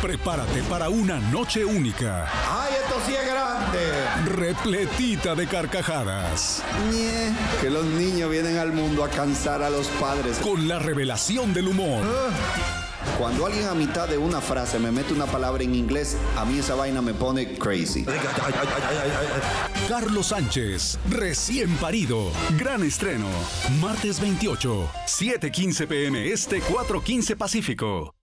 Prepárate para una noche única. ¡Ay, esto sí es grande! Repletita de carcajadas. Que los niños vienen al mundo a cansar a los padres. Con la revelación del humor. Cuando alguien a mitad de una frase me mete una palabra en inglés, a mí esa vaina me pone crazy. Carlos Sánchez, recién parido. Gran estreno. Martes 28, 7:15 p.m. Este, 4:15 Pacífico.